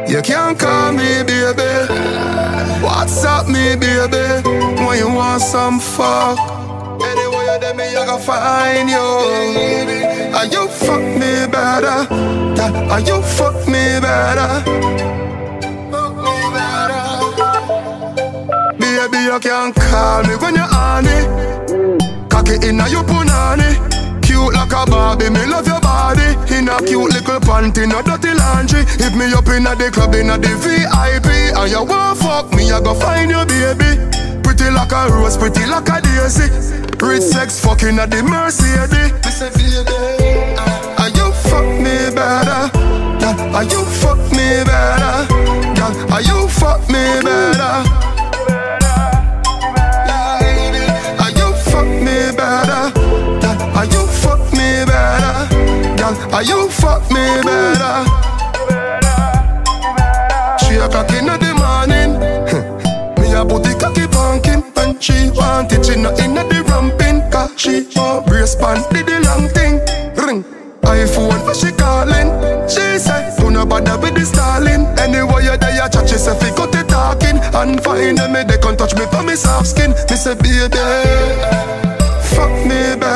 You can't call me baby. WhatsApp me baby when you want some fuck. Anyway you there me I gotta find you. And you fuck me better. And you fuck me better. Baby you can't call me when you're on it. Cocky inna your punani. Cute like a Barbie, me love your body. In a cute little panty, no dirty laundry. Hit me up inna the club, inna the VIP. And you want fuck me, I go find you baby. Pretty like a rose, pretty like a daisy. Rich sex fucking at the Mercedes. Me say baby, and you fuck me better. And you fuck me better. And you fuck me better. And you fuck me better, girl. And you fuck me better. 3 o'clock in the morning, me a put the cocky punkin, and she want it, she not inna the ramping, 'cause she want brace pan, did the long thing. Ring, iPhone, but she calling. She say, do not bother with the stalling. Anyway you there, you chat, she say, fi cut the talking. And find me, they can touch me for me soft skin. Me say, baby, fuck me better.